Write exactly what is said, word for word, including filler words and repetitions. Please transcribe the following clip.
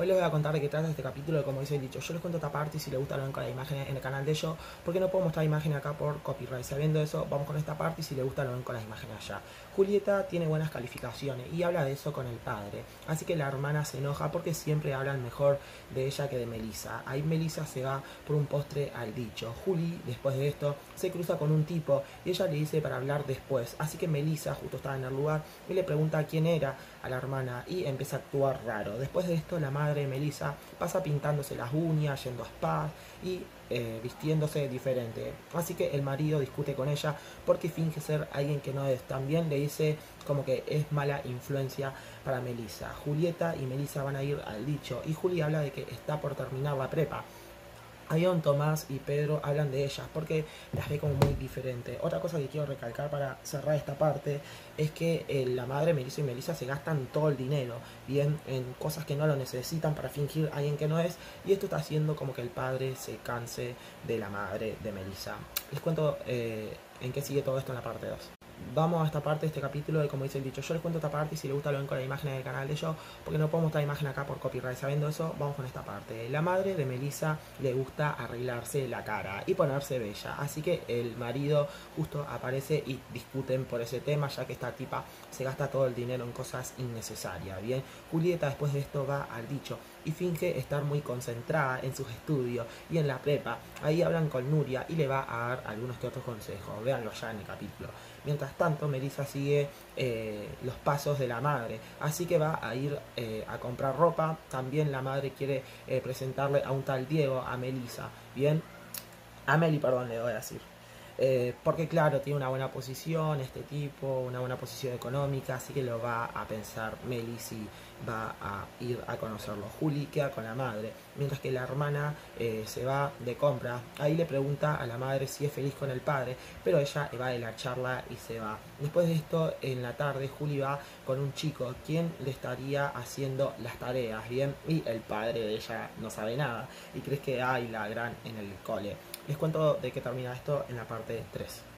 Hoy les voy a contar de qué trata este capítulo, de como dice el dicho. Yo les cuento esta parte y si les gusta lo ven con la imagen en el canal de ellos, porque no puedo mostrar imagen acá por copyright. Sabiendo eso, vamos con esta parte y si les gusta lo ven con las imágenes allá. Julieta tiene buenas calificaciones y habla de eso con el padre. Así que la hermana se enoja porque siempre hablan mejor de ella que de Melissa. Ahí Melissa se va por un postre al dicho. Juli, después de esto, se cruza con un tipo y ella le dice para hablar después. Así que Melissa justo estaba en el lugar y le pregunta quién era a la hermana y empieza a actuar raro. Después de esto, la madre de Melissa pasa pintándose las uñas, yendo a spas y eh, vistiéndose diferente. Así que el marido discute con ella porque finge ser alguien que no es. También le dice como que es mala influencia para Melissa. Julieta y Melissa van a ir al dicho y Juli habla de que está por terminar la prepa. Avión, Tomás y Pedro hablan de ellas porque las ve como muy diferentes. Otra cosa que quiero recalcar para cerrar esta parte es que eh, la madre Melissa y Melissa se gastan todo el dinero bien en cosas que no lo necesitan para fingir a alguien que no es, y esto está haciendo como que el padre se canse de la madre de Melissa. Les cuento eh, en qué sigue todo esto en la parte dos. Vamos a esta parte de este capítulo de como dice el dicho. Yo les cuento esta parte y si les gusta lo ven con la imagen del canal de ellos, porque no puedo mostrar imagen acá por copyright. Sabiendo eso, vamos con esta parte. La madre de Melissa le gusta arreglarse la cara y ponerse bella, así que el marido justo aparece y discuten por ese tema, ya que esta tipa se gasta todo el dinero en cosas innecesarias. Bien, Julieta después de esto va al dicho y finge estar muy concentrada en sus estudios y en la prepa. Ahí hablan con Nuria y le va a dar algunos que otros consejos. Véanlo ya en el capítulo. Mientras tanto, Melissa sigue eh, los pasos de la madre, así que va a ir eh, a comprar ropa. También la madre quiere eh, presentarle a un tal Diego, a Melissa, bien, a Meli, perdón, le voy a decir. Eh, porque claro, tiene una buena posición este tipo, una buena posición económica, así que lo va a pensar Meli si va a ir a conocerlo. Juli queda con la madre, mientras que la hermana eh, se va de compra. Ahí le pregunta a la madre si es feliz con el padre, pero ella va de la charla y se va. Después de esto, en la tarde, Juli va con un chico, quien le estaría haciendo las tareas, bien, y el padre de ella no sabe nada y crees que hay la gran en el cole. Les cuento de qué termina esto en la parte tres.